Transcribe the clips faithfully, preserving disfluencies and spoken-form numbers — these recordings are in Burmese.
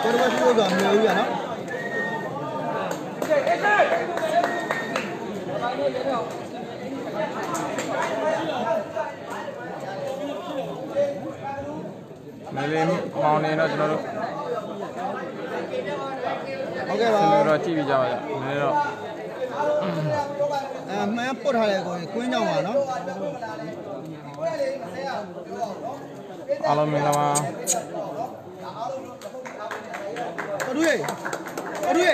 ကိုတော့ရှိလို့တော့မျိုးကြီးရနော်မလေးမောင်နေတော့ကျွန်တော်တို့ဟုတ်ကဲ့ပါကျွန်တော်တို့ကြည့်ပြီးကြပါကြမလေးတော့အဲမှန်းပုတ်ထားတယ်ကိုကွင်းကြောင်ပါနော်အားလုံးမင်္ဂလာပါအတူရေအတူရေ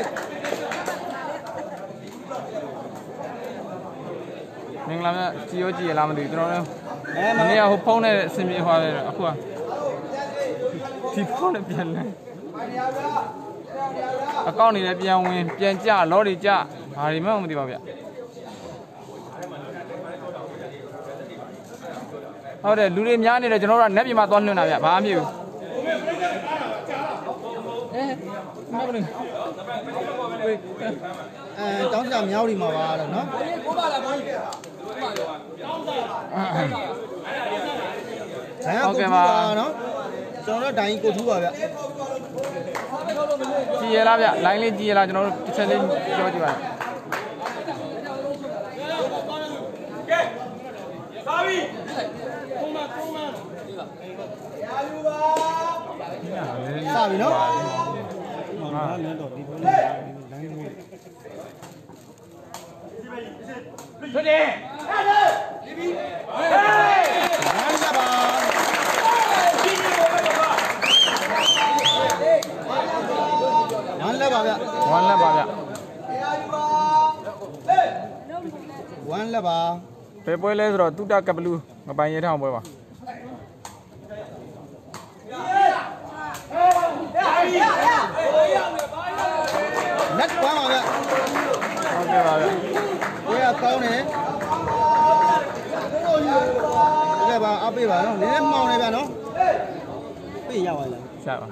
မင်္ဂလာမြတ်ကြည်ရောကြည်ရလားမသိဘူးကျွန်တော်တို့မနေ့ကဟိုဖုန်းနဲ့အဆင်ပြေသွားတယ်အခုကဒီဖုန်းနဲ့ပြန်လဲအကောင့်နေလည်းပြန်ဝင်ပြန်ကြလော်တွေကြဘာတွေမှမသိပါဗျဟုတ်တယ်လူတွေများနေတယ်ကျွန်တော်တို့က net ပြင်မှာသွားလွှင့်တာဗျဘာမှမဖြစ်ဘူးအဲမဟုတ်ဘူးအဲတောင်းကြမြောက်ဒီမှာပါတော့နော်ကိုပါလာပါဟုတ်ကဲ့ပါနော်ကျွန်တော်တို့ဒိုင်းကိုထူးပါဗျကြည်ရလားဗျလိုင်းလေးကြည်ရလားကျွန်တော်တို့တစ်ချက်လေးပြောကြည့်ပါကဲစားပြီပုံမှန်ပုံမှန်ရာလူပါစားပြီနော်ဟာလည်းတော့ဒီဘက်လိုင်းမျိုးထွက်တယ်ဟဲ့ဒီပြီဟေးရမ်းကြပါဝမ်းလက်ပါဗျဝမ်းလက်ပါဗျဝမ်းလက်ပါဘယ်ပွဲလဲဆိုတော့တုတကပလူငပိုင်ရဲထောင်ပွဲပါလက်ဝမ်းပါဗျဟုတ်ကဲ့ပါဗျကိုရကောင်းတယ်ဟုတ်ကဲ့ပါအပေးပါနော်နည်းနည်းမှောင်နေဗျနော်ပေးရပါလားရပါ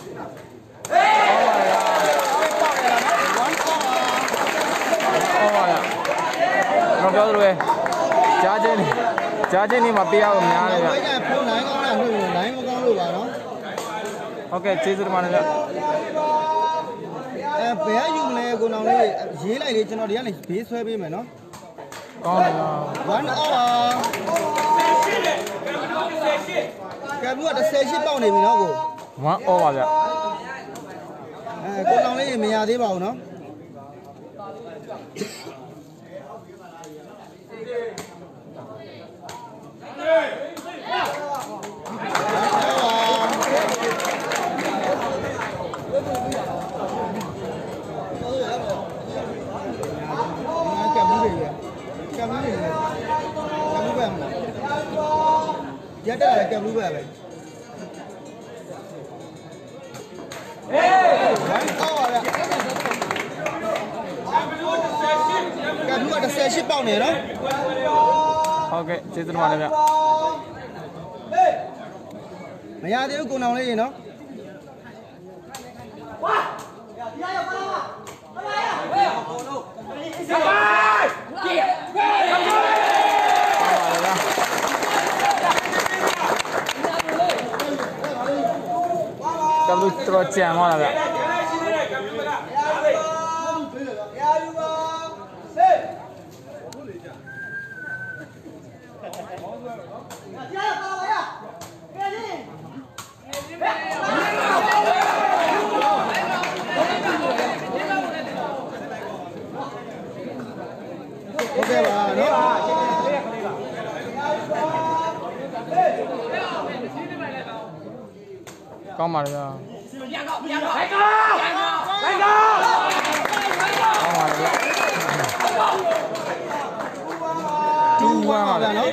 ဟုတ်ပါလားကျွန်တော်ပြောသလိုပဲကြားချင်းနေကြားချင်းနေမှာပေးရအောင်များတယ်ဗျဖုန်းလိုင်းကောင်းလားနှုတ်လိုင်းမကောင်းလို့ပါနော်ဟုတ်ကဲ့ကျေးဇူးတင်ပါတယ်ဗျအဲဘယ်ယူမလဲကိုနောင်လေးရေးလိုက်လေကျွန်တော်ဒီကနေဘေးဆွဲပေးမယ်နော်ကောင်းတယ်ဗျ one hour ကဲဘူးကတစ်ဆယ်ရှစ်ပေါက်နေပြီနော်ကို one hour ပါဗျအဲကိုနောင်လေးမရသေးပါဘူးနော်ရတဲ့ကဲဘူးပဲပဲဟေးဝမ်းကောင်းပါဗျကဲဘူးကတစ်ဆယ်ရှစ်ပေါက်နေနော်ဟုတ်ကဲ့ကျေးဇူးတင်ပါတယ်ဗျမရသေးဘူးကိုနောင်လေးရေနော်ဝါဒီရရောက်ပါလားမလာရဟေးဘောလုံးစပါးကြည့်ဟေးကဘလူတော့ကြံသွားတာဗျဟုတ်ကဲ့ပါနော်ကောင်းပါလေဗျာပြန်ကောပြန်ကောပြန်ကောပြန်ကောကောင်းပါလေဗျာတူဝါပါဗျာနော်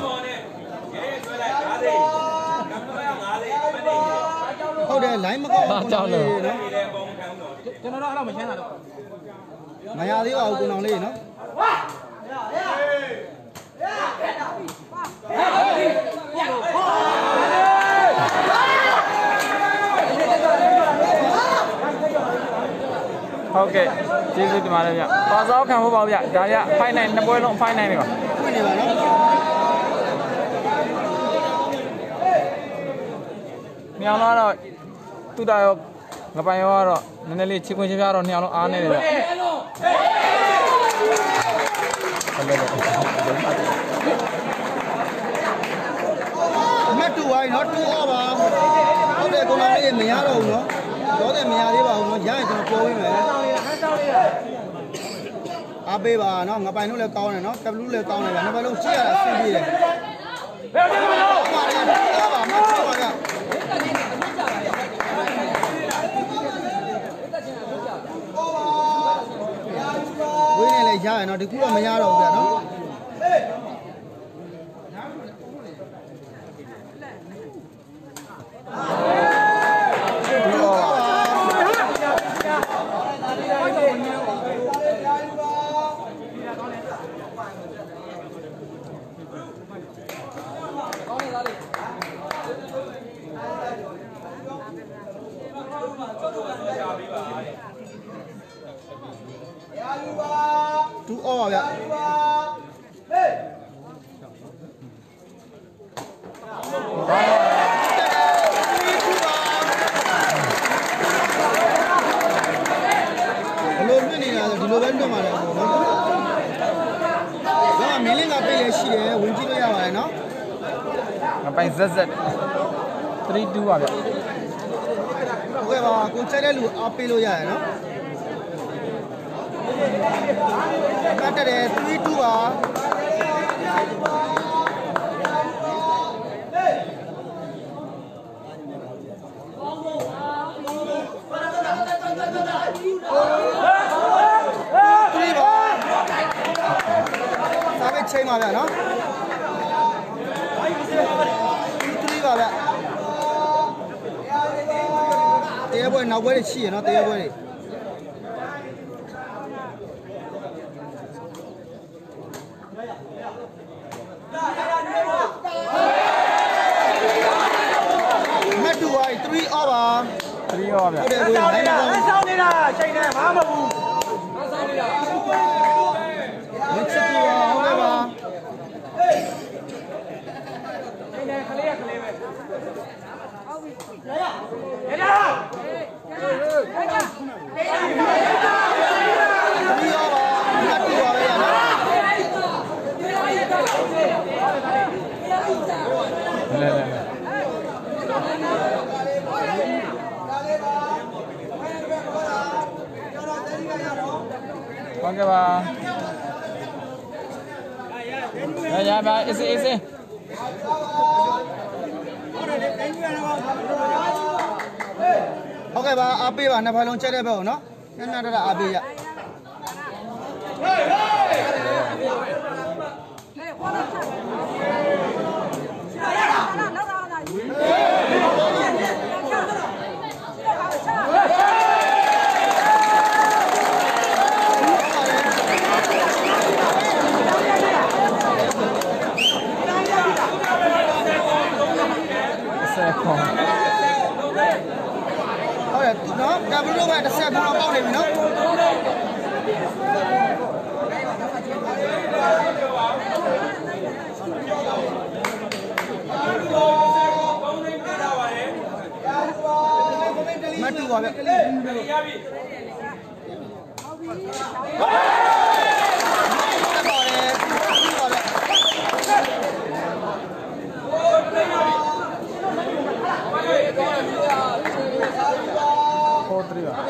ဟုတ်တယ်လိုင်းမကောဘူးကိုနောင်လေးနော်ကျွန်တော်တို့အဲ့လိုမရှင်းတာတော့မရသေးပါဘူးကိုနောင်လေးနော်ဟုတ်ကဲ့ကျေးဇူးတင်ပါတယ်ဗျပါစောခံဖို့ပါဗျဒါရဖိုင်နိုင်နှစ်ပွဲလုံးဖိုင်နိုင်နေပါဖွင့်နေပါနော်မြောင်လာတော့သူတာရောငပိုင်ရောကတော့နည်းနည်းလေးချစ်ခွင့်ချပြတော့နှစ်ယောက်လုံးအားနေတယ်ဗျမတ်တူဝိုင်းနော်တူအောင်ပါဟုတ်တယ်ကိုတော်လေးမရတော့ဘူးနော်တော့တယ်မရသေးပါဘူးနော်ရရင်ကျွန်တော်ပြောပေးမယ်အားပေးပါနော်ငပိုင်တို့လည်းကောင်းတယ်နော်ကပလူးလည်းကောင်းတယ်ဗျာနှစ်ဘက်လုံးရှေ့ရတာဆင်းပြေးတယ်ဘယ်လိုလဲပါရတူအောင်ပါမတ်တူပါကဝင်းနေလေရရနော်ဒီခုတော့မရတော့ဘူးဗျာနော်တူအော်ပါဗျာဘလို့လွတ်နေတာဆိုဒီလိုပဲလွတ်မှာလေပေါ့နော်။ဒါကမင်းလေးကပြေးလေရှိတယ်ဝင်ကြည့်လို့ရပါတယ်နော်။ငပိုင်ဇက်ဇက်three twoပါဗျာ။ဟုတ်ကဲ့ပါကိုချက်တဲ့လူအားပေးလို့ရတယ်နော်။ကတ်တယ်three twoပါချိန်ပါဗျာနော်threeပါဗျာတရားပွဲနောက်ပွဲတွေရှိရနော်တရားပွဲတွေမတ်တူဝိုင်းthree over three over ဗျာဟုတ်တယ်ကိုနိုင်ပါဘူးဆောင်းနေတာချိန်နေဘာမှမဟုတ်ဘူးဆောင်းနေတာမချစ်တူဟုတ်ကဲ့ပါချိန်နေခလေးရခလေးပဲဟုတ်ပြီရရရရဒီရောပါမတ်တူပါပဲရနော်လဲလဲဟုတ်ကဲ့ပါရရပါအေးအေးအေးဟုတ်ကဲ့ပါအားပေးပါနှစ်ဖက်လုံးချက်တဲ့ဘက်ကိုနော်နှစ်နှစ်တက်အားပေးရဟုတ်တယ်နော်ကဘလို့ပဲတစ်ဆက်ကတော့ပေါက်နေပြီနော်မတူပါဗျရပြီ four threeပါ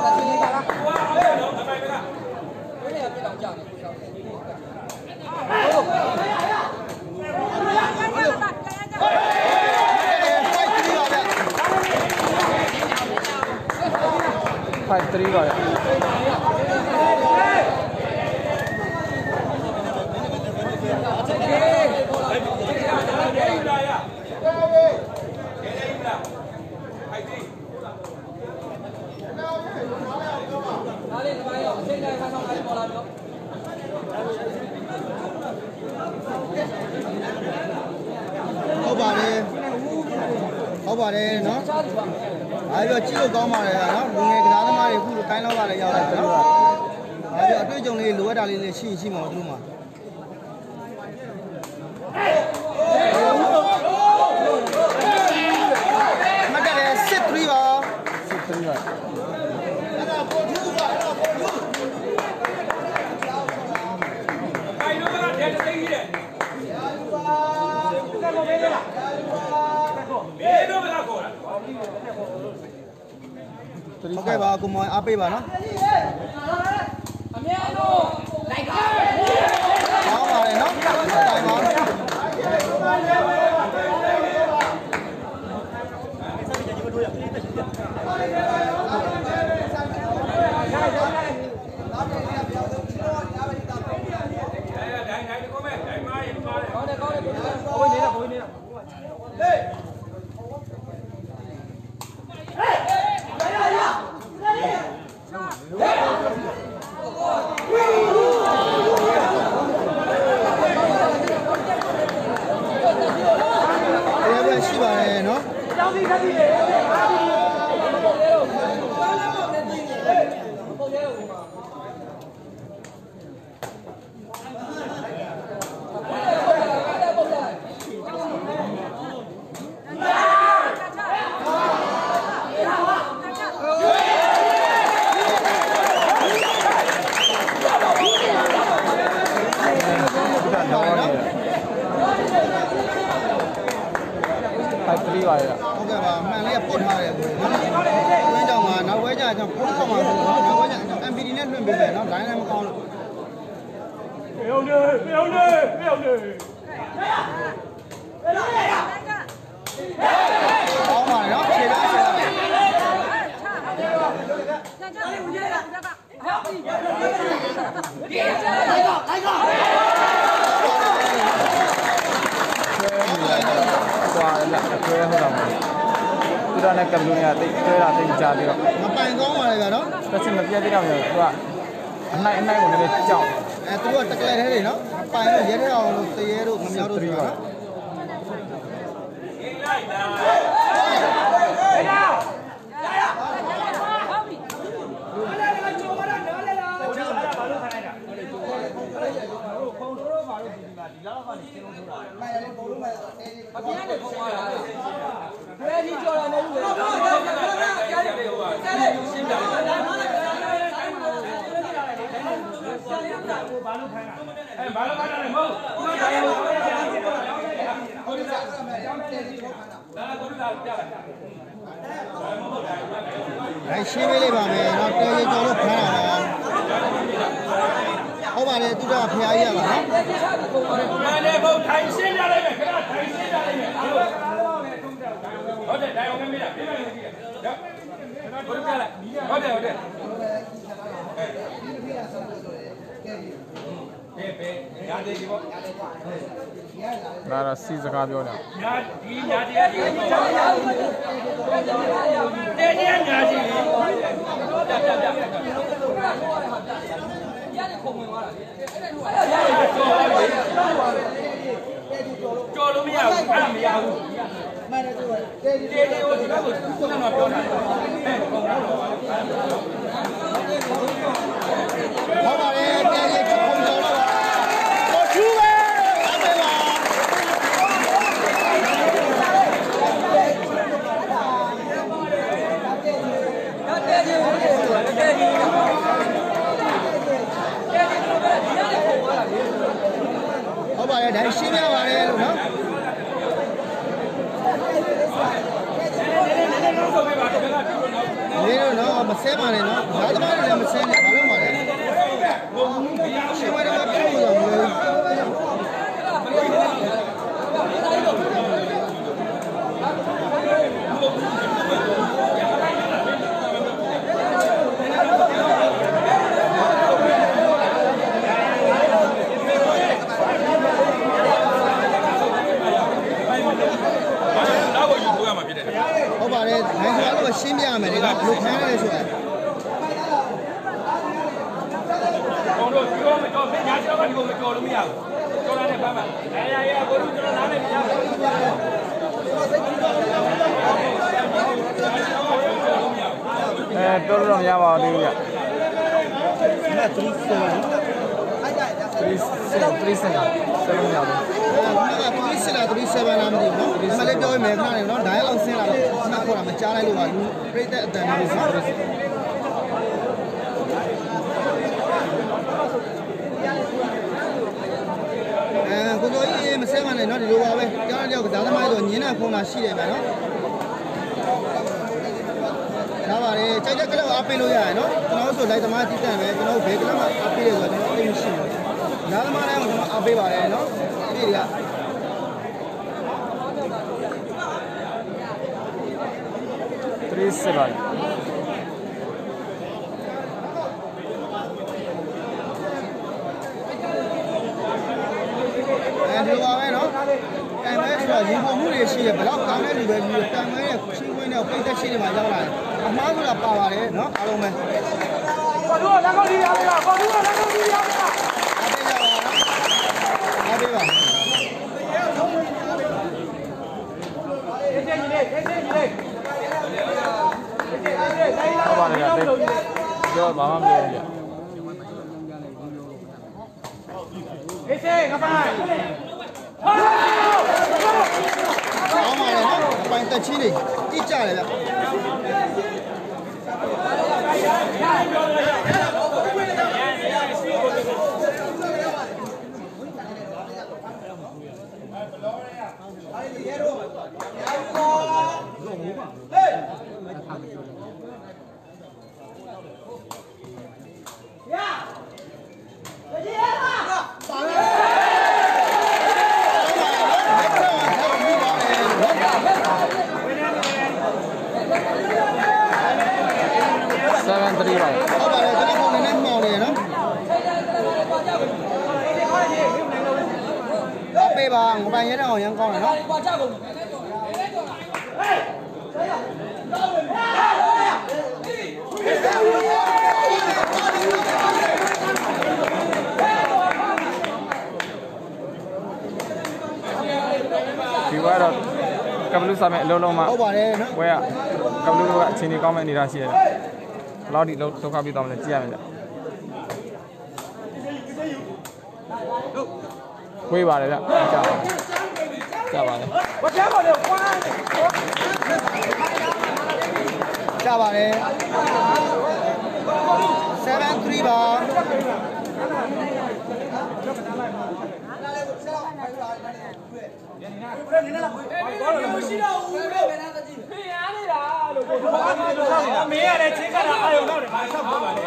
five threeပါဗျဟုတ်ပါတယ်ဟုတ်ပါတယ်နော်အားပြောကြည့်လို့ကောင်းပါတယ်နော်လူငယ်ကစားသမားတွေအခုတိုင်းလောက်လာလည်းရောက်လာတယ်နော်အားပြောအတွေ့အကြုံလေးလိုအပ်တာလေးလည်းရှိရှိမှာတို့မှာမတ်တယ်six threeပါ six threeပါ Ok bà cùng mọi áp bà nó. Đó bà này nó. Tài bà. Này này của nó chọn. À tôi là tắc lên thế này nó. Phải nó dễ thế nào tì đồ ngắm nhau đồ rồi. Đấy, xí mấy lấy bà mẹ nó chơi cho nó khá là ông bà này tôi đã phải ai à bà mẹ này bố thành xin ra đây mẹ cái đó thành xin ra đây mẹ có thể đây ông em biết là cái này gì đó có được lại có thể có thể Đó là xí ra biểu nè. Nhà đi nhà đi nhà đi. Đây đi nhà đi. Cho nó mới vào, ăn mới vào. Đây đi đi ô thì nó cũng nó nói này. Không mà đi cái gì cũng không cho nó có chú về ăn đây mà không phải để xí nhau vào đây luôn đó. Ini no, masih mana no? Ada mana yang masih ni? Kalau mana? Siapa yang macam tu lah. Không phải đấy, anh nói là xin nhà mày đấy, lục hai này rồi. Còn rồi, cho mày cho bên nhà cho mày cùng mày cho nó mới vào. Cho nó này ba bạn. Đây đây, cô chú cho nó lá này mới vào. Ê, tôi rồi nhà vào đi nhỉ. Này, tôi xin. Anh đại, three three seven seven မြောက်တယ်အဲခုနကthree sixလားthree sevenလားမသိဘူးနော်ဒီမှာလေးပြောရမယ်ခဏနေနော်ဒိုင်းအောင်ဆင်းလာတော့စနပ်ခေါ်တာမကြားလိုက်လို့ပါလူပြိသက်အတန်လေးနော်အဲကိုစိုးကြီးမဆဲမနဲ့နော်ဒီလိုပါပဲကျောင်းကြောက်ကစားသမားဆိုညင်းတဲ့ဖုန်းလာရှိတယ်ဗျာနော်ဒါပါလေကြိုက်တဲ့ကလပ်အားပေးလို့ရတယ်နော်ကျွန်တော်ဆိုလိုက်သမားတည်တံ့ပဲကျွန်တော်ဘယ်ကလပ်မှာအားပေးလဲဆိုတော့ကျွန်တော်သိမရှိဘူးဒါသမားတိုင်းကိုကျွန်တော်အားပေးပါတယ်နော်ဒီတွေက three seven အဲဒီလိုပါပဲနော်တန်မဲဆိုတော့ရင်ပုံမှုတွေရှိတယ်ဘယ်တော့ကောင်းတဲ့လူပဲပြီးတန်မဲရဲ့ချင်းခွင်းနဲ့ပိတ်သက်ရှိနေမှာရောက်လာတယ်အမှားဆိုတာပါပါတယ်နော်အားလုံးပဲဘာလို့လက်ကောက်ဒီရပါဘာလို့လက်ကောက်ဒီရပါအားပေးပါအားပေးပါအေးကြီးလေးအေးကြီးလေးဟုတ်ပါလေဗျာပြောဘာမှမပြောဘူးဗျာအေးစေးငပိုင်ဟာအော်မလေးနော်ပိုင်တက်ချင်းလေးတိကျတယ်ဗျ seven three ပါဟုတ်ပါတယ်ကျွန်တော်ပုံနေနဲ့မှောင်နေနော်အပေးပါငပိုင်ရဲတဲ့အောင်ရမ်းကောင်းတယ်နော်ဒီကတော့ကပလူစာမဲ့အလုံးလုံးမှာဟုတ်ပါတယ်နော်ဝဲကကပလူတို့ကအချိန်ကြီးကောင်းမဲ့နေတာရှိရတယ်ဘယ်လောက်ဒီလောက်ဒုက္ခပြီးတော့မလဲကြည့်ရမယ်ဗျဝေးပါတယ်ဗျကြာပါကြာပါတယ်ဝတ်ချပါလေကွာကြာပါတယ် seven three ပါရှိတော့ဦးလို့ဘယ်နဲ့တကြည့်ဖေးရနေတာလို့ကိုဘာမှမလုပ်ဘူးမင်းရတဲ့ချင်းကတာအာယုံတော့တယ်ဘာဆက်ပြောပါ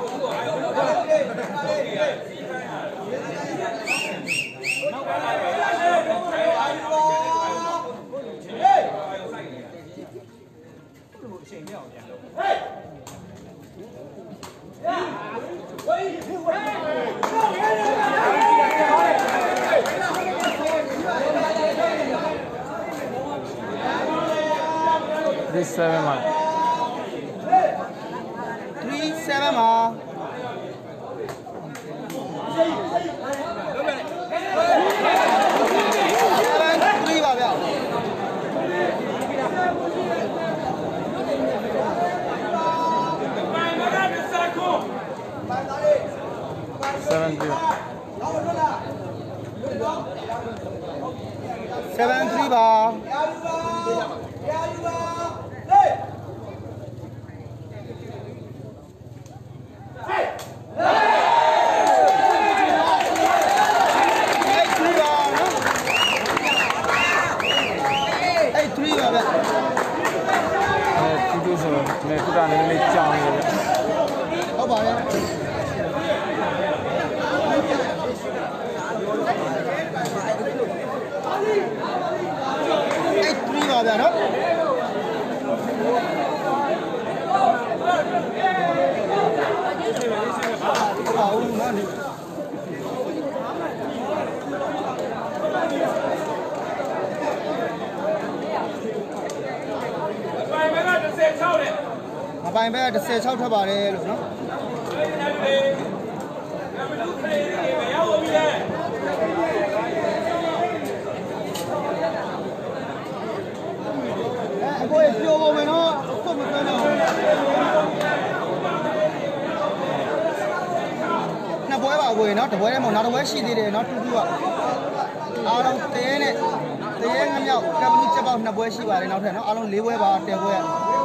three seven မှာ three seven မှာthreeပါဗျ seven three seven three ပါနေခုတာနေလေးကြောင်းနေတယ်ဗျဟုတ်ပါတယ်eight threeပါဗျာနော်ဟုတ်ဦးနော်မပိုင်ဘက်ကတစ်ဆယ်ခြောက်ထွက်ပါတယ်လို့နော်အဲအကိုရပြောကုန်မယ်နော်ဆွတ်မသွန်းတော့နှစ်ပွဲပါပွဲနော်တပွဲထဲမှာနောက်တစ်ပွဲရှိသေးတယ်နော်တူတူကအားလုံးတင်းနဲ့တင်းငမြောက်ကပ်ပလူးချက်ပေါက်နှစ်ပွဲရှိပါတယ်နောက်ထပ်နော်အားလုံး၄ပွဲပါတယ်ပွဲ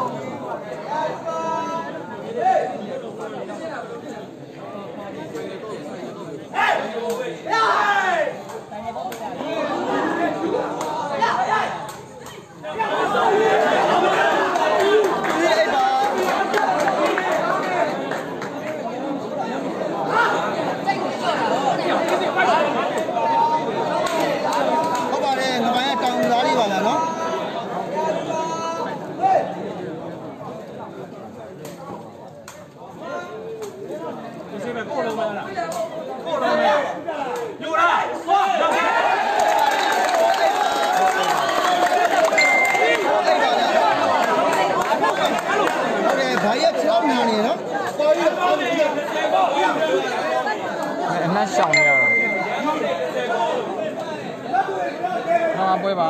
那小呢？那不会吧？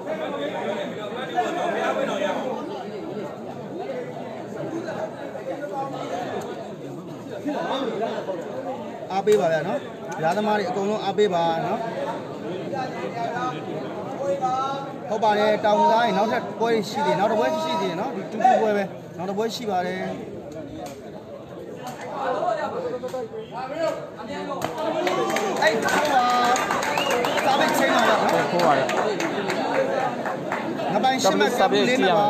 阿贝吧呀，喏，伢子妈的，公路阿贝吧，喏。好吧嘞，到我这，နောက်ထပ်ပွဲရှိတယ်နောက်တစ်ပွဲရှိသေးတယ်နော်ဒီတူတူပွဲပဲနောက်တစ်ပွဲရှိပါတယ်အဲ့ဒါစာပေချင်းလာတာနော်ဟုတ်ပါတယ်ငါပိုင်းရှင်းမစာပေလေးမှာ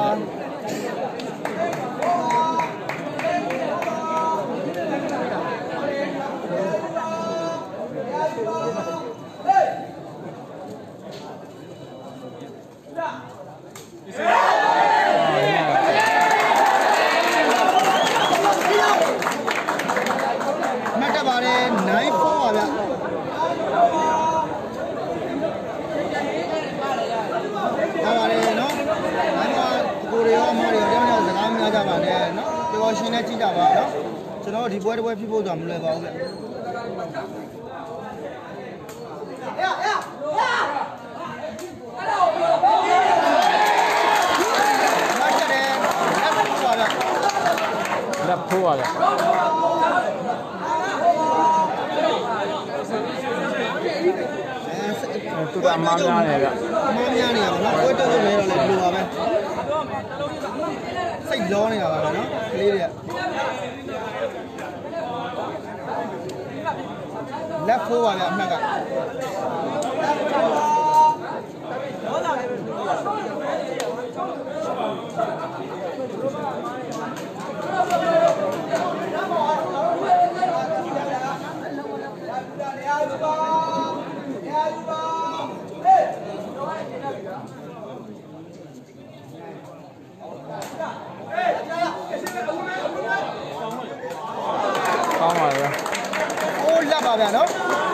ရှင်နဲ့ကြည့်ကြပါနော်ကျွန်တော်ဒီပွဲတစ်ပွဲဖြစ်ဖို့ဆိုတာမလွယ်ပါဘူးဗျလက်ထိုးပါဗျတူတာမားများနေဗျမားများနေရပါတော့ပွဲတက်လို့လဲတော့လည်းဒီလိုပါပဲစိတ်လောနေတာပါပဲနော်ကလေးတွေကလက်ဖိုးပါဗျအမှတ်ကကောင်းပါရဲ့အိုးလက်ပါဗျာနော်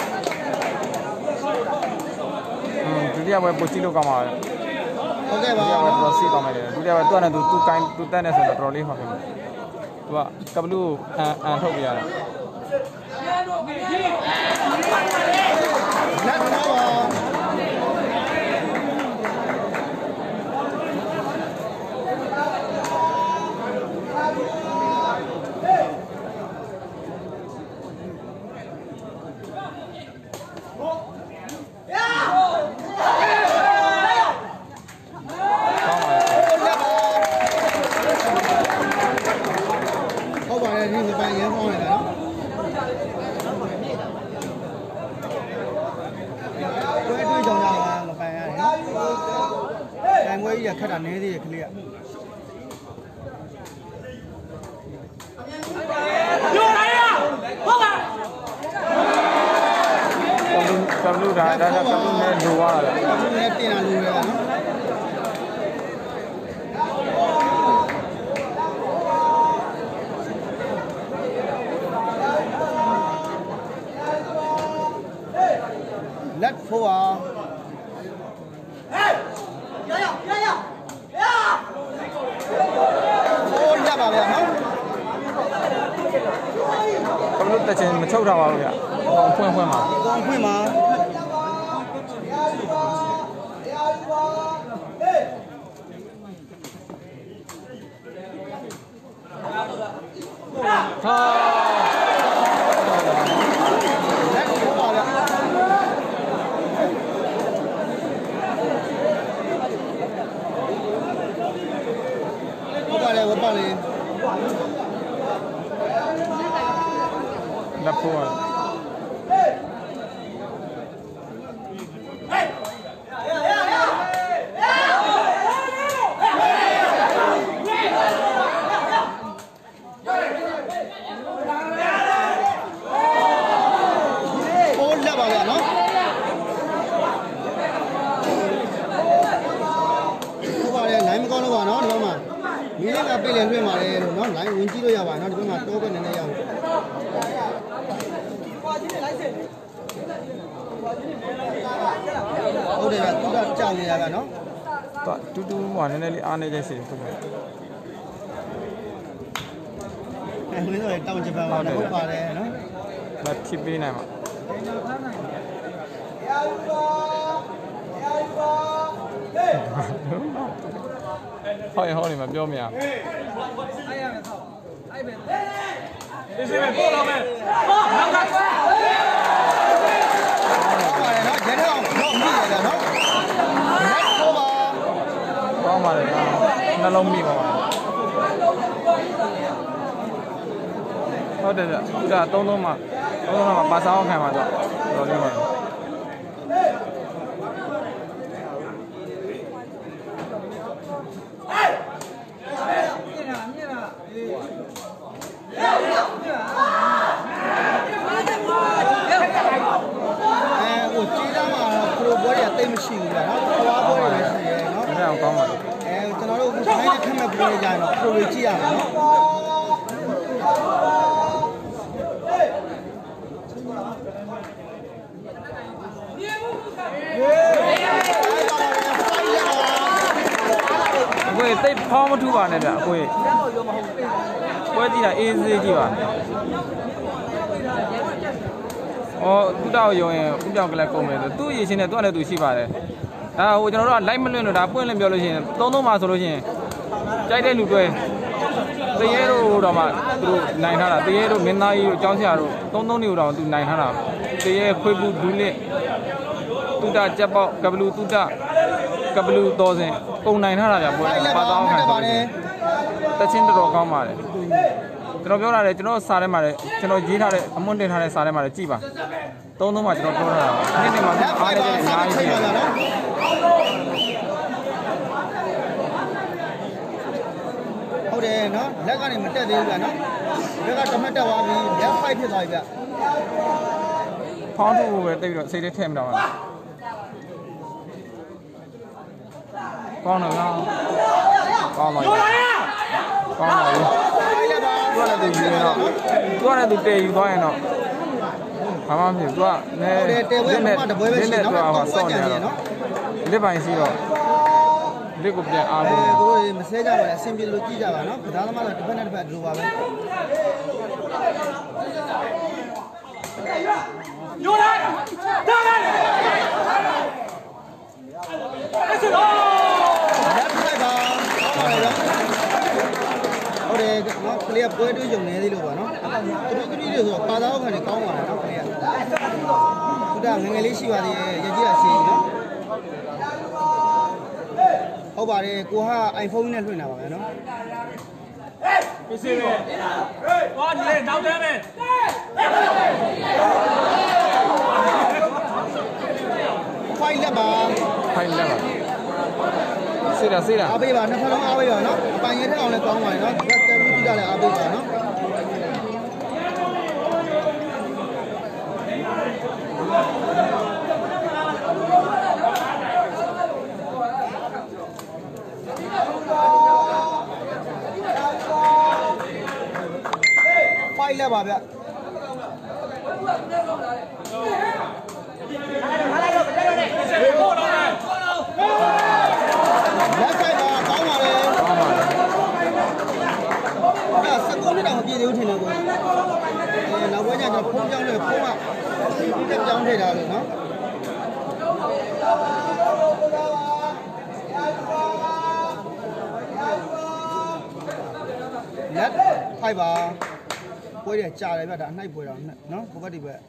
อืมဒုတိယပွဲပိုစီလို့ကောင်းပါရဲ့ဟုတ်ကဲ့ပါဒုတိယပွဲပိုစီကောင်းပါလေဒုတိယပွဲသူ့နဲ့သူသူကိုင်းသူတက်နေဆိုတော့တော်တော်လေးဟောတယ်သူကကပလူအန်အန်ထုတ်ပြရတယ်လက်တော့ပါခက်တာနေသေးရဲ့ကလေးကညိုလာရဟုတ်ပါကံလူဒါဒါကံလူနဲ့လိုရတာကံလူနဲ့တင်လာလို့ရတာနော်လက်ဖို့อ่ะတချင်မချုပ်တာပါဘူးဗျ။အကောင်ဖွင့်ဖွင့်မှာ။အကောင်ဖွင့်မှာဟာလက်ဖို့ရပြေးလည်လွှင့်ပါတယ်လို့နော် line ဝင်ကြည့်လို့ရပါတယ်နော်ဒီဘက်မှာတော့ပဲနည်းနည်းရအောင်ဟုတ်တယ်ဗျသူကကြောက်နေရတာနော်တူတူဟိုနည်းနည်းလေးအားနေချက်ရှိတယ်ဟုတ်ကဲ့အဲဝင်းဆိုတောင်ဂျပန်မှာဟုတ်ပါတယ်နော်မထိပေးနိုင်မှာဟောရဟောနေမှာပြောမရဘူးအဲ့ရမယ်ဆောက်အဲ့ပဲဒီစမယ်ပို့တော့မယ်နောက်ကပါတယ်နော်ရဲထောင်တော့မိရတယ်နော်လက်ပို့ပါကောင်းပါလေနှလုံးမိပါပါဟုတ်တယ်ဗျဒါသုံးသုံးမှာသုံးသုံးမှာပါစားအောင်ခံပါတော့တော်လေးပါတိတ်မရှိဘူးဗျာနော်။သွားပွဲတွေရှိရဲနော်။အဲ့ဒါကောင်းပါလား။အဲကျွန်တော်တို့အခုခိုင်းတဲ့ခက်မဲ့ပွဲကြရင်တော့ pro ကြည့်ရမှာနော်အကွေတိတ်ဖောင်းမထူပါနဲ့ဗျအကွေပွဲကြည့်တာအေးစေးကြည့်ပါอ๋อတူတောက်ရုံရင်ဥပြောင်ကလပ်ကုန်မယ်ဆိုသူ့ရည်ချင်းနဲ့သူ့နဲ့သူရှိပါတယ်ဒါဟိုကျွန်တော်တို့က live မလွင့်လို့ဒါပွင့်လင်းပြောလို့ရှိရင်သုံးသုံးပါဆိုလို့ရှိရင်ကြိုက်တဲ့လူတွေတရေတို့တော့မှသူတို့နိုင်ထားတာတရေတို့မင်းသားကြီးတို့အကြောင်းဆရာတို့သုံးသုံးနေတော့သူနိုင်ထားတာတရေခွေးဘူးဒူးလစ်တူတာကြက်ပေါက်ကပလူတူတာကပလူတော်စင်ပုံနိုင်ထားတာဗျပွဲပါတော့ခံပါတယ်တချင်းတော်တော်ကောင်းပါတယ်ကျွန်တော်ပြောတာလေကျွန်တော်စာထဲမှာလေကျွန်တော်ရေးထားတဲ့အမွန်းတင်ထားတဲ့စာထဲမှာလေကြည့်ပါသုံးသုံးမှာကျွန်တော်ပြောထားတာနေ့နေ့မှာအားလည်းအများကြီးရှိရတယ်နော်ဟုတ်တယ်နော်လက်ကနေမတက်သေးဘူးဗျာနော်လက်ကတမက်တက်သွားပြီလက်ဖိုက်ဖြစ်သွားပြီဗျဖောင်းထုတ်ဖို့ပဲတိတ်ပြီးတော့စိတ်ထဲထည့်မတော့ပါကောင်းတော့ကောင်းတော့ကောင်းတော့သူကလည်းသူယူနေတော့သူကလည်းသူတည်ယူသွားရင်တော့ဘာမှမဖြစ်ဘူးသူကနဲတင်းနဲ့တပွဲပဲရှိနော်ဟောဆော့နေတော့လက်ပိုင်ရှိတော့လက်ကိုပြန်အားလို့အဲသူတို့မဆဲကြပါနဲ့အဆင်ပြေလို့ကြည့်ကြပါနော်ကစားသမားတော့တစ်ဖက်နဲ့တစ်ဖက်ဒီလိုပါပဲညိုလိုက်တားလိုက်အဲ့ဆိုတော့လက်ဖိုက်ပါဟုတ်တယ်နော်ကလေးကပွဲတွေးကြုံနေသေးလို့ပါနော်သူတို့ကလေးတွေဆိုတော့ပါသားခံနေကောင်းပါတယ်နော်ကလေးကသူကငငယ်လေးရှိပါသေးရဲ့ရကြီးတာရှိနော်ဟုတ်ပါတယ်ကိုဟာ iPhone နဲ့လွှင့်တာပါပဲနော်ပြည့်စုံတယ်ဟောလေနောက်တန်းမယ်ဖိုင်လက်ပါဖိုင်လက်ပါစေးတာစေးတာအားပေးပါနှစ်ဖက်လုံးအားပေးပါနော်အပိုင်ရဲထက်အောင်လည်းကောင်းပါတယ်နော်ဘက်တယ်ပြီးကြလည်းအားပေးပါနော်ဖိုင်လက်ပါဗျလက်ဆိုင်ပါကောင်းပါလေကောင်းပါလေအဲ့စက်ကုန်းနဲ့တော့မပြည့်သေးဘူးထင်တယ်ကိုအဲနောက်ဘက်ကျတော့ဖုံးကြောင်းနဲ့ဖုံးကတက်ကြောင်းထိတာလို့နော်လက်ဖိုက်ပါပွဲရကြာတယ်ဗျဒါအနှိုက်ပွဲတော့နော်ဘုဘတ်ဒီပဲ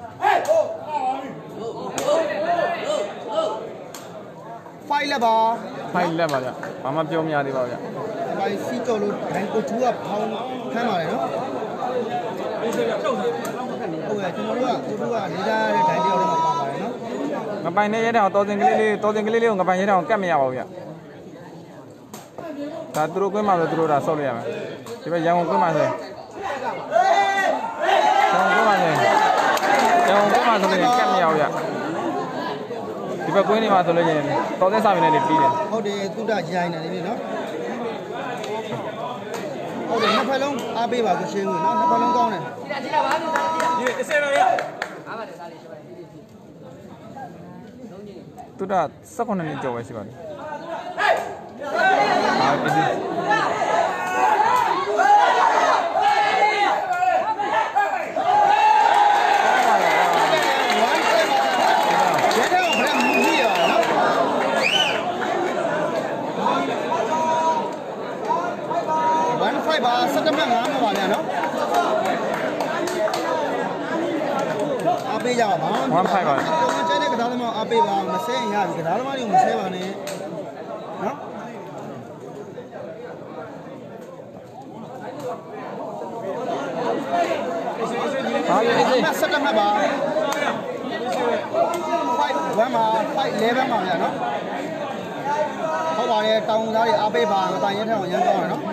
ဖိုင်လက်ပါဖိုင်လက်ပါဗျဘာမှပြောမရသေးပါဗျဖိုင်စီတော်လို့ဒိုင်ကိုချူကဖောင်းခမ်းပါတယ်နော်လေးသားတဲ့တိုင်းတယောက်တော့ပါပါတယ်နော်ငပိုင်နေရတဲ့တော်စင်ကလေးလေးတော်စင်ကလေးလေးကိုငပိုင်ရတဲ့အောင်ကတ်မရပါဘူးဗျဒါသူတို့ကွင်းမှာဆိုသူတို့ဒါဆော့လို့ရမယ်ဒီဘက်ရန်ကုန်ကွင်းမှာဆိုရန်ကုန်ကွင်းမှာဆိုရန်ကုန်ကွင်းမှာဆိုရင်ကတ်မရဘူးဗျဒီဘက်ကွင်းနေမှာဆိုလို့ရင်တော်စင်စာမင်းနဲ့ပြီးတယ်ဟုတ်တယ်သုဒဂျိုင်းနေပြီနော်ဟုတ်တယ်နှစ်ဖက်လုံးအားပေးပါကိုရှင်းဝင်နော်နှစ်ဖက်လုံးကောင်းတယ်ဒီတစ်ဆယ်တော့ရသူကစက်ခုနှစ်နှစ်ကျော်ပဲရှိပါတယ်ဟာဒီဒီပါစက်တမငါးမှာပါဗျာနော်အားပေးကြပါဘာမှမဆိုင်ပါဘူးကျွန်တော်ကျဲတဲ့ကစားသမားအားပေးပါမဆဲရင်ရပြီကစားသမားတွေကိုမဆဲပါနဲ့နော်ဟာလေဒီစက်တမပါfive oneမှာfive elevenမှာဗျာနော်ဟုတ်ပါတယ်တောင်သားတွေအားပေးပါငါတိုင်ရဲထက်အောင်ရမ်းကောင်းတယ်နော်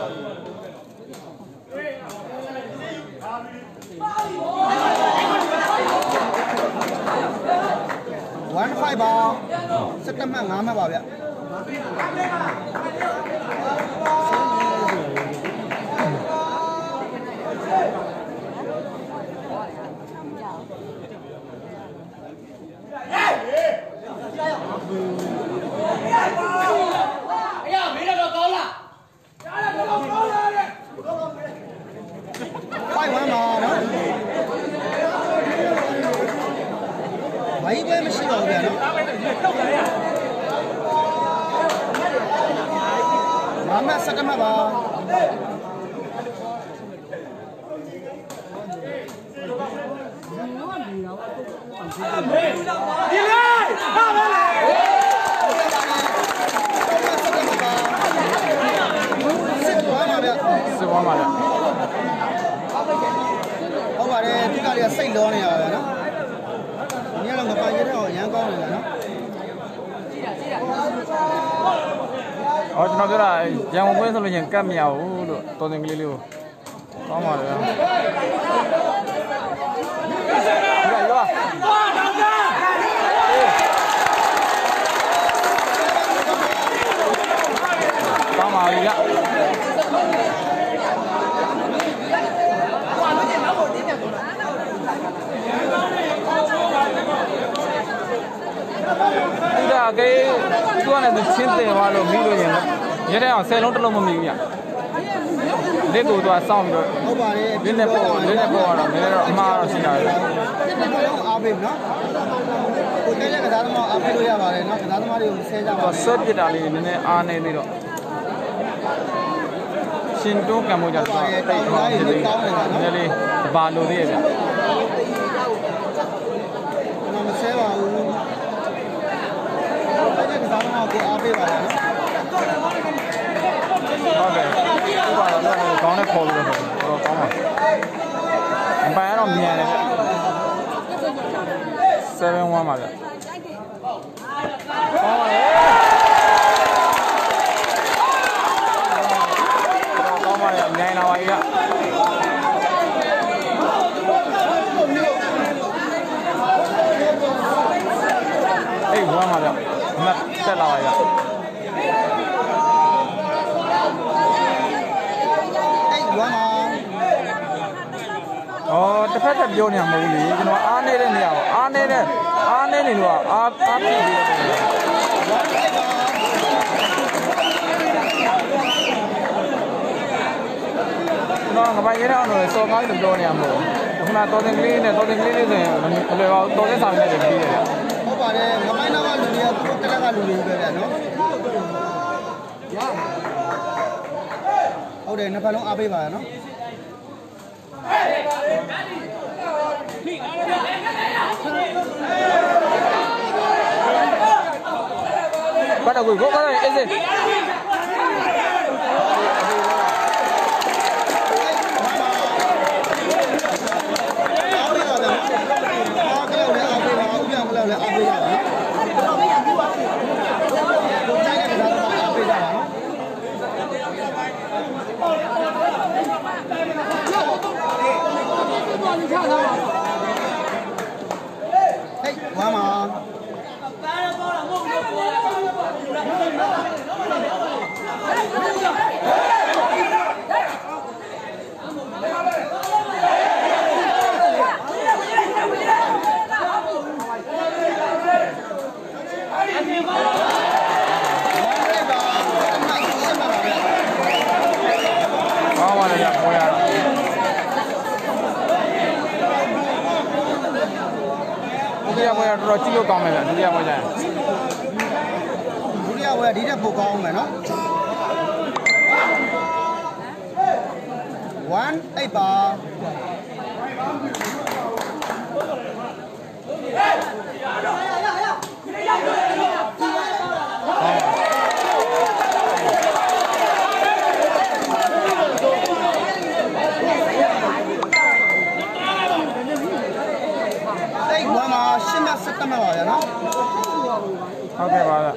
one five ပါစက်တမငါးမှတ်ပါဗျfive one ပါနော်ဘာကြီးပဲမရှိပါဘူးဗျာနော်မမစကမပါဒီလေဟာပဲလေစစ်သွားပါဗျာစစ်သွားပါဗျဟုတ်ပါတယ်ဒီကလေးကစိတ်လောနေရပါဗျာနော်ဒီကတော့ငပိုင်ရတဲ့အောင်ရမ်းကောင်းနေတာနော်ဟောကျွန်တော်ပြောတာရန်ကုန်ကွင်းဆိုလို့ရင်ကတ်မရဘူးလို့တော်စင်ကလေးလေးကိုကောင်းပါလေဗျာဒီကရောကောင်းပါပြီဗျဒီကကေသူကလည်းချင်းတယ်သွားလို့ပြီးလို့ရင်ရဲတဲ့အောင်ဆယ်လုံးတစ်လုံးမမီဘူးဗျလက်ကိုသူကစောင့်ပြီးတော့ဟုတ်ပါတယ်လင်းနဲ့ပေါ်လင်းနဲ့ပေါ်တော့နည်းနည်းတော့အမှားတော့ရှိတာပဲအားပေးနော်ကိုကျဲတဲ့ကစားသမားအားပေးလို့ရပါတယ်နော်ကစားသမားတွေကိုဆဲကြပါဆွဲပစ်တာလေးနည်းနည်းအားနေသေးတော့ရှင်တွန်းကံမို့ကြတော့တိတ်သွားတယ်လေနည်းနည်းလေးဘာလို့သေးရဲ့ဗျကျွန်တော်မဆဲပါဘူးကိုကျဲတဲ့ကစားသမားကိုအားပေးပါလားနော်ဟုတ်တယ်ဥပါတော့ကောင်းတဲ့ခေါ်လို့တော့တော့ကောင်းပါအပိုင်ကတော့မြန်တယ်ဗျseven oneပါဗျကောင်းပါလေကောင်းပါလေမြိုင်လာပါကြီးဗျအေးဝမ်းပါဗျအမတ်တက်လာပါဗျအော်တစ်ဖက်သက်ပြောနေမှာမဟုတ်ဘူးလေကျွန်တော်အားနေတဲ့နေရာကိုအားနေတဲ့အားနေနေလို့အားအားပြည့်ပြီးတော့ကျွန်တော်ငပိုင်ရအောင်လို့စော်ကားလို့ပြောနေရမှာခုနတော်တင်ကလေးနဲ့တော်တင်ကလေးလေးဆိုရင်ဘယ်လိုပါတော်တဲ့ဆောင်နဲ့ပြီးရတယ်ဟုတ်ပါတယ်ငပိုင်နာကလူတွေကသူတို့တက်ကလူတွေပဲဗျာနော်ဟုတ်တယ်နှစ်ဖက်လုံးအားပေးပါရနော် bắt đầu gửi gỗ cái này em gì တော်ကြည့်လို့ကောင်းမယ်ဗျဒုတိယပွဲကျရင်ဒုတိယပွဲဒီတက်ပိုကောင်းမယ်နော်one eightပါရှင်းမစက်တမပါရနော်ဟုတ်ကဲ့ပါဗျ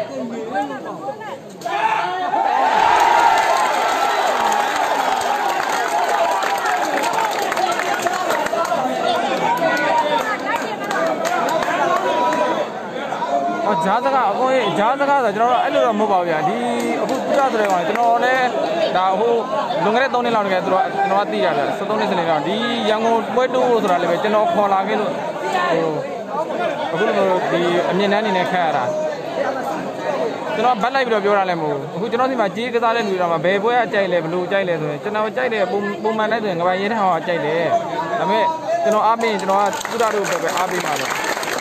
အော်ဂျားစကားအကုန်ကြီးဂျားစကားဆိုကျွန်တော်တို့အဲ့လိုတော့မဟုတ်ပါဘူးဗျာဒီအခုပြရတဲ့ကောင်ကျွန်တော်လည်းဒါဟိုလွန်ခဲ့တဲ့သုံးနှစ်လောက်တကယ်သူတို့ကျွန်တော်ကသိရတယ်သုံးနှစ်စနေတော့ဒီရန်ကုန်ပွဲတိုးဆိုတာလည်းပဲကျွန်တော်ခေါ်လာခဲ့လို့ဟိုအခုလိုဒီအမြင့်တန်းအနေနဲ့ခက်ရတာကျွန်တော်ဗတ်လိုက်ပြီးတော့ပြောတာလည်းမဟုတ်ဘူးအခုကျွန်တော်ဒီမှာကြီးကစားတဲ့လူတွေတော့ဘယ်ပွဲကကြိုက်လဲဘလို့ကြိုက်လဲဆိုရင်ကျွန်တော်ကြိုက်တယ်ပုံပုံမှန်လိုက်ဆိုရင်ငါးပါးရဲထောင်ကကြိုက်တယ်ဒါပေမဲ့ကျွန်တော်အားပေးရင်ကျွန်တော်ကသူတို့တို့ပဲပဲအားပေးမှာပဲ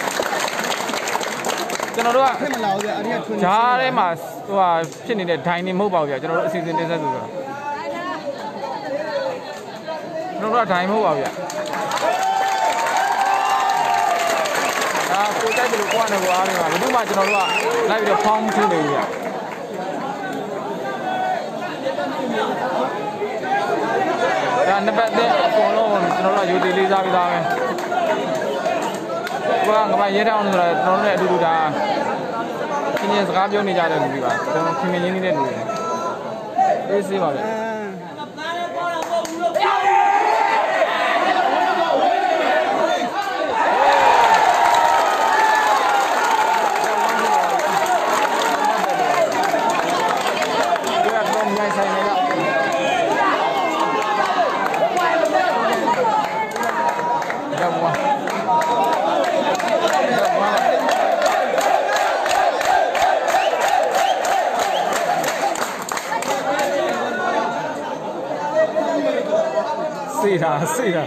ကျွန်တော်တို့ကဖြစ်မလာဘူးဗျအဲ့ဒီကထွန်းဂျားထဲမှာဟိုဟာဖြစ်နေတဲ့ဒိုင်နေမဟုတ်ပါဘူးဗျကျွန်တော်တို့အစီအစဉ်တင်ဆက်ဆိုတော့ကျွန်တော်တို့ကဒိုင်မဟုတ်ပါဘူးဗျအာကိုတိုက်တယ်လို့ကွာနေကွာအားနေပါဘယ်သူမှကျွန်တော်တို့ကလိုက်ပြီးတော့ဖောင်းထူနေကြဒါနှစ်ပတ်တဲ့အကုန်လုံးကျွန်တော်တို့ကယူတီလေးစားပြီးသားပဲကိုကငါမရဲတောင်းဆိုတာကျွန်တော်တို့နဲ့အတူတူဒါခင်းရင်စကားပြောနေကြတဲ့လူတွေပါကျွန်တော်ခင်မင်းရင်းနေတဲ့လူတွေအေးဆေးပါပဲစေးတာစေးတာ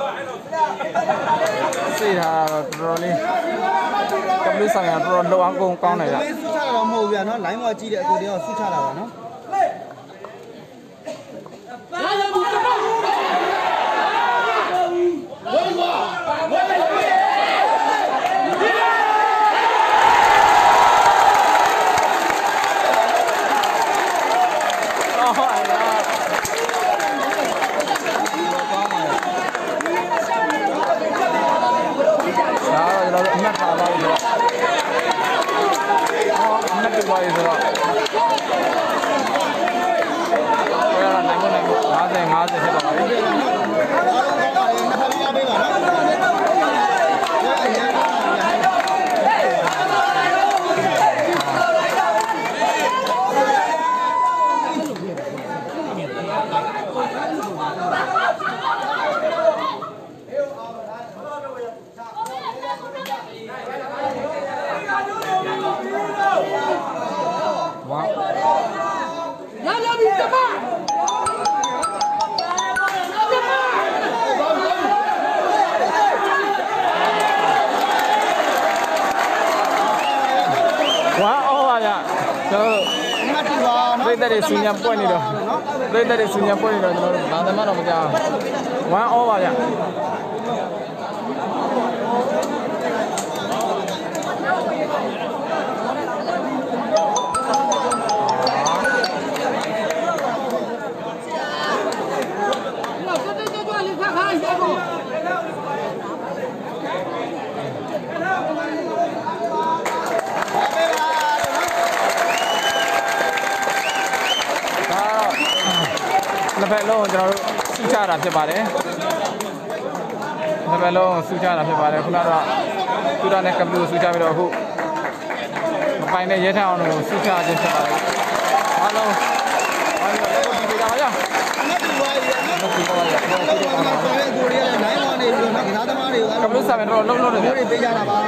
စေးတာတော်လေးကပလီဆောင်ရတော်တော်လောက်အောင်ကောင်းတယ်ဗျဆူချတာတော့မဟုတ်ဘူးဗျာနော်လိုင်းပေါ်ကြည့်တဲ့အကိုတည်းကဆူချတာပါနော်တဲ့စူညာပွက်နေတော့ပြိတ္တတဲ့စူညာပွက်နေတော့ကျွန်တော်တို့ဘာသမတော့မကြောက်one all ပါဗျနှစ်ဖက်လုံးကျွန်တော်တို့စူးချတာဖြစ်ပါတယ်နှစ်ဖက်လုံးစူးချတာဖြစ်ပါတယ်ခုနကတော့သူတို့နဲ့ကပလူစူးချပြီးတော့အခုမပိုင်တဲ့ရဲထအောင်ကိုစူးချခြင်းဖြစ်ပါတယ်အားလုံးအားလုံးလည်းဒီကြပါရငါ့ဒီဝါရီငါ့ဒီဝါရီတော့ကိုရီးယားနိုင်ဝါနေပြီးတော့ငါးသမားတွေကကပလူစာမယ်တော့လုံးလုံးတယ်ပြေးကြတာပါ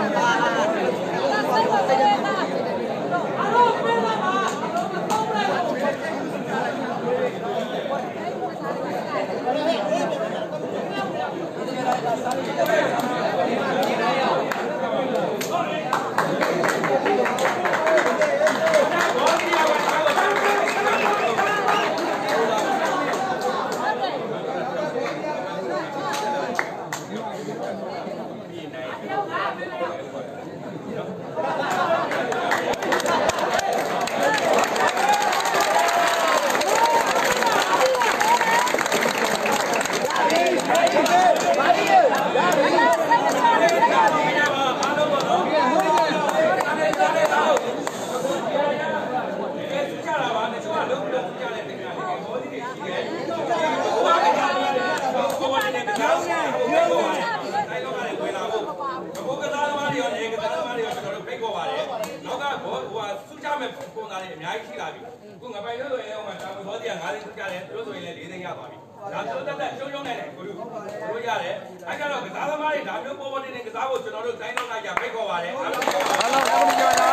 မယ်ပုံသားတွေအများကြီးရှိလာပြီခုငပိုင်လို့ဆိုရင်ဟိုမှာဒါဘောတရားငါးသိန်းထုတ်ကြတယ်တို့ဆိုရင်လည်းလေးသိန်းရပါပြီဒါဆိုတက်တက်ရှုံးရှုံးနေတယ်ကိုတို့တို့ရတယ်အဲကြတော့ကစားသမားတွေဒါမျိုးပေါ်ပေါ်တင်တင်ကစားဖို့ကျွန်တော်တို့တိုင်းတော့လိုက်ကြဖိတ်ခေါ်ပါတယ်အားလုံးအားလုံးအခုကြောတာ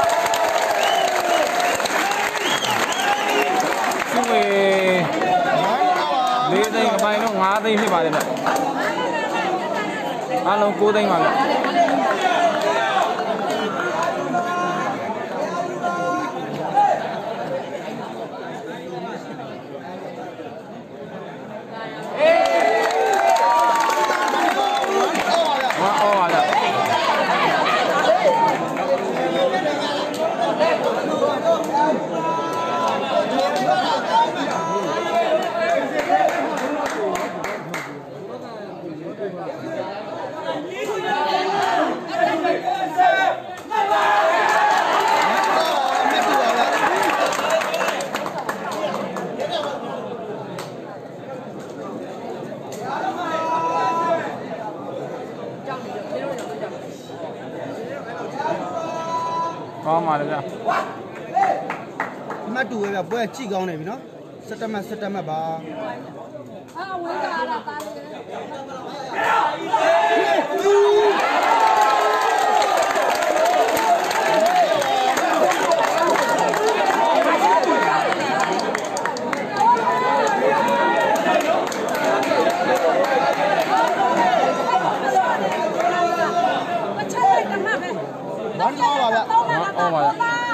သူ့ဝေလေးသိန်းအပိုင်းတော့ငါးသိန်းဖြစ်ပါတယ်ဗျအားလုံးကိုးသိန်းပါဗျကောင်းပါလေဗျအမှတ်တူပဲဗျပွဲကြည့်ကောင်းနေပြီနော်စက်တမတ်စက်တမတ်ပါအာဝေးကြတာပါဝမ်းအောပါဗျအောပါဗျ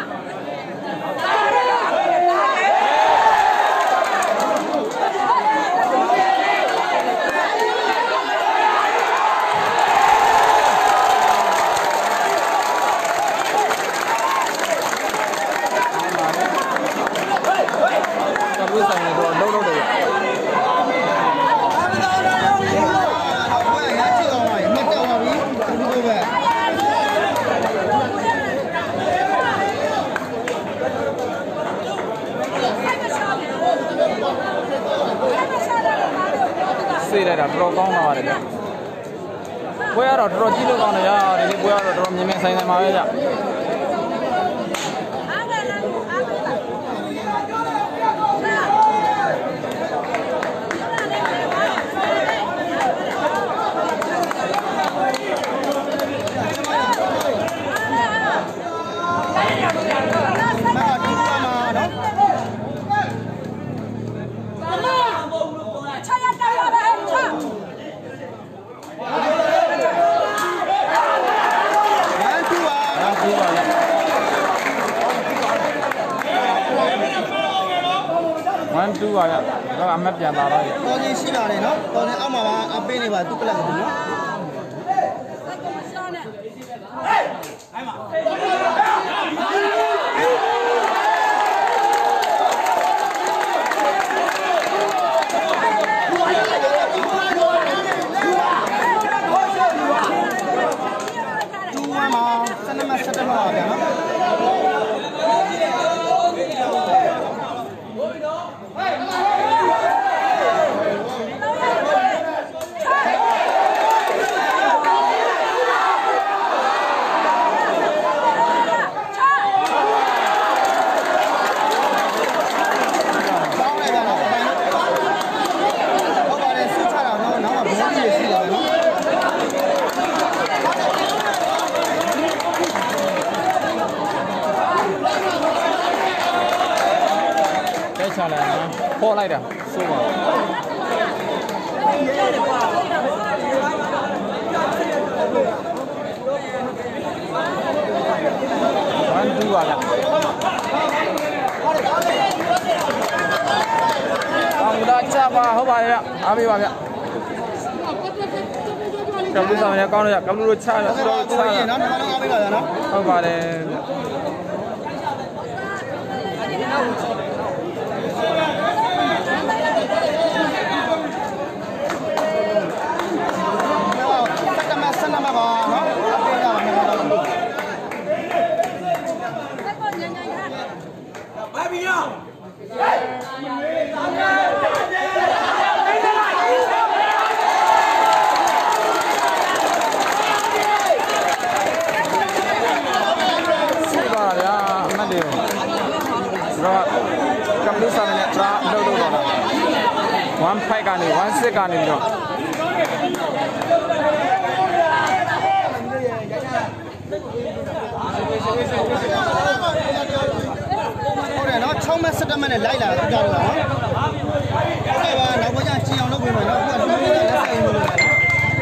ကဘုဆိုင်နေတော့လုံးလုံးတယ်ပွဲရကြည့်အောင်ပါမြတ်တော်ပါပြီဒီလိုပဲစေးလိုက်တာတော်တော်ကောင်းလာပါတယ်ဗျ။ပွဲကတော့တော်တော်ကြီးလို့ကောင်းတယ်ဗျာ။ဒီနေ့ပွဲကတော့တော်တော်မြင်မြင်ဆိုင်ဆိုင်ပါပဲဗျ။ဝမ်းတူပါဗျ။ဒါကအမတ်ပြန်လာတော့တော်ကြီးရှိပါတယ်နော်တော်နေအောက်မှာပါအပေးနေပါသူ့ကလပ်ကနော်တူဝမ်းမှာစနမစတမပါဗျာနော်ချလာနော်ပေါ်လိုက်တာစိုးပါဝမ်းတူပါလားအမဒါချပါဟုတ်ပါရဲ့အားပေးပါဗျကပ်လူဆောင်ရကောင်းလို့ရကပ်လူတို့ချရဆိုတော့ချရနော်နော်အားပေးပါဗျာနော်ဟုတ်ပါတယ်ဆန္ဒမှာပါနော်အပေးရပါမယ်တော့ဘာဘီယောဆစ်ကနေပြီးတော့ဟုတ်တယ်နော်၆မဲ့၁၇မဲ့နဲ့လိုက်လာကြတော့နော်အဲ့ပါနောက်ဘက်ကချီအောင်လုပ်ပေးမယ်နော်အခုကသူတို့လက်ဆက်ရေးမလို့လည်း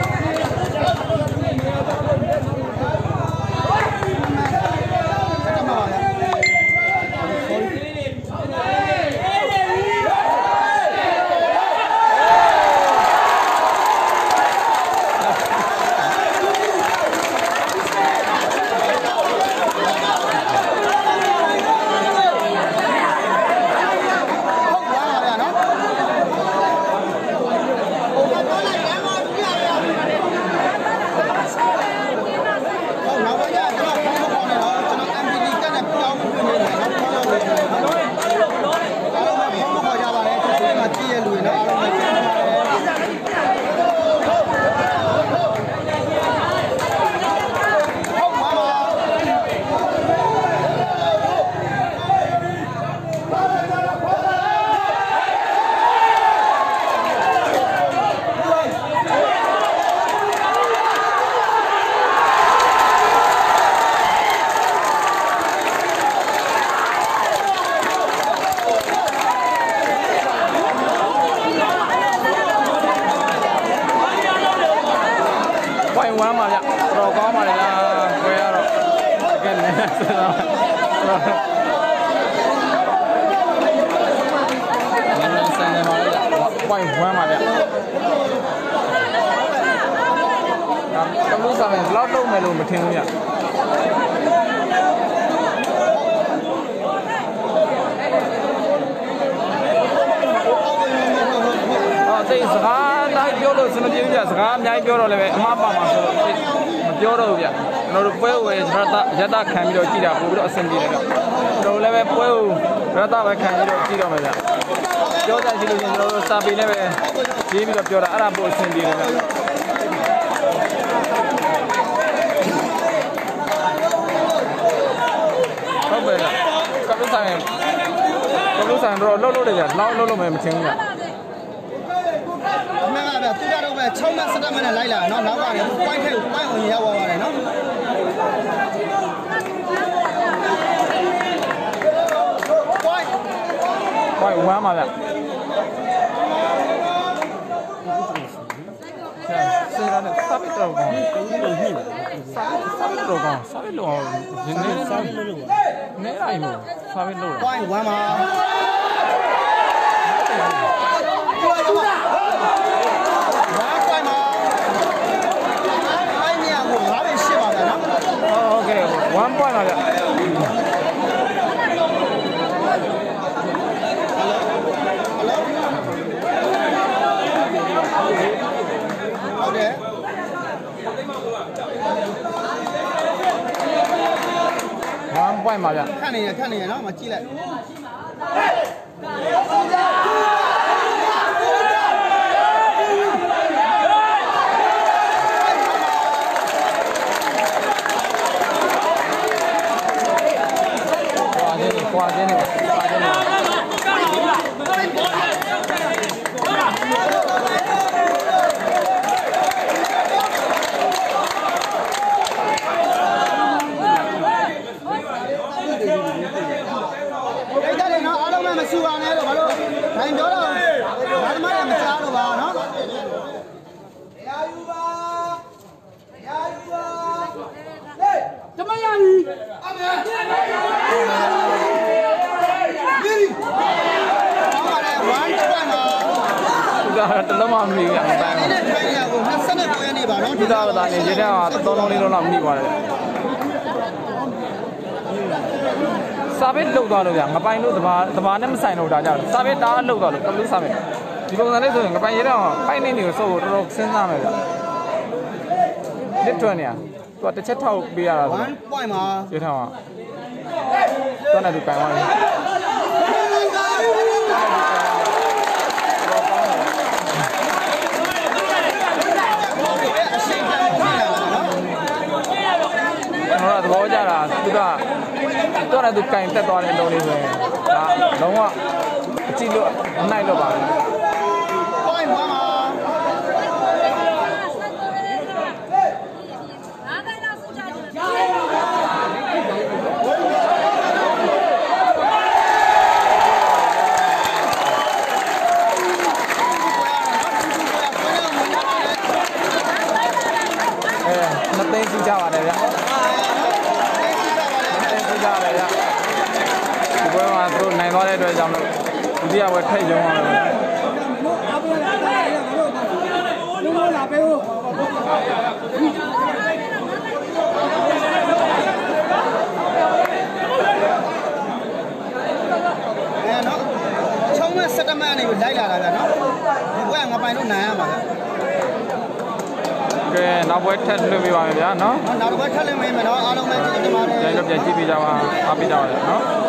လောက်တော့မယ်လို့မထင်ဘူးညအော်တိတ်စကားတိုင်းပြောလို့စမပြေဘူးညစကားအများကြီးပြောတော့လည်းပဲအမှားပါမှာဆိုတော့မပြောတော့ဘူးညကျွန်တော်တို့ပွဲဝယ်ရတရတခံပြီးတော့ကြည်တာပို့ပြီးတော့အဆင်ပြေတယ်တော့ကျွန်တော်လည်းပဲပွဲကိုရတပဲခံပြီးတော့ကြည်တော့မယ်ညပြောကြရှိလို့ကျွန်တော်တို့စာပေနဲ့ပဲရေးပြီးတော့ပြောတာအဲ့ဒါပို့အဆင်ပြေတယ်ညဟုတ်ပဲကပ်လို့ဆိုင်ကပ်လို့ဆိုင်တော့လှုပ်လှုပ်တယ်ကြာလောက်လှုပ်လို့မထင်ဘူးညအမှန်ကဗျသူကတော့ပဲ၆မှတ်၁၇မှတ်နဲ့လိုက်လာနော်နောက်ကနေ point ထဲကို point ဝင်ရောက်သွားပါတယ်နော် point point ဝမ်းပါဗျဆေးရတဲ့စာပစ်တော့ကောင်းစာပစ်တော့ကောင်းစာပစ်လို့ရင်းနေစာပစ်လို့နေလိုက်မို့စာပစ်လို့ point ဝမ်းပါone point ပါဗျဟုတ်တယ်one point ပါဗျခက်နေရခက်နေရနော်မကြည့်လိုက်ကွာခြင်းနဲ့ကွာခြင်းနဲ့အဲ့ဒါလည်းနော်အားလုံးမဆူပါနဲ့တော့ဘာလို့ထိုင်ပြောတော့ဘာမှမစားတော့ပါနော်ရာယူပါရာယူပါဟေးတမယာကြီးအမေတလုံးမမီဘူးရအောင်ပန်းနေနဲ့ထိုင်ရကို၂၉ရက်နေပါနော်ဒီတော့ဒါနေရေထဲမှာသုံးလုံးလေးလုံးလောက်မိပါတယ်စာပေလှုပ်သွားလို့ဗျငပိုင်လို့တဘာတဘာနဲ့မဆိုင်တော့ဒါကြောင့်စာပေတားလှုပ်သွားလို့ကလူစာပေဒီပုံစံလေးဆိုရင်ငပိုင်ရေထဲမှာပိုင်နေနေကိုစိုးတော်တော်စဉ်းစားမယ်ဗျတစ်ထွန်းနေရသူကတစ်ချက်ထောက်ပေးရတာဆိုone point မှာရေထဲမှာသွားနေသူကန်သွားတယ်တော့သဘောကျတာသူကတော့လည်းသူကင်တက်သွားတဲ့လုံးလေးဆိုရင်ဒါလုံးဝအကြည့်လို့အနိုင်လို့ပါပဲ point ပါမှာသိသိကြပါတယ်ဗျသိသိကြပါတယ်ဗျဒီပွဲမှာသူတို့နိုင်သွားတဲ့အတွက်ကြောင့်လို့ဒုတိယပွဲထိတ်ရုံအောင်လို့လာပေးဦးအဲနော်ချုံးမဲ့စက်တမန်တွေကိုလိုက်လာတာဗျာနော်ဒီဘွဲကငါပိုင်လို့နိုင်ရမှာဗျာကဲနောက်ပွဲထက်လွှတ်ပေးပါမယ်ဗျာနော်နောက်တစ်ပွဲထက်လွှတ်ပေးမယ်နော်အားလုံးပဲကျေးဇူးတင်ပါတယ်ကြိုက်လို့ပြန်ကြည့်ပေးကြပါအားပေးကြပါရနော်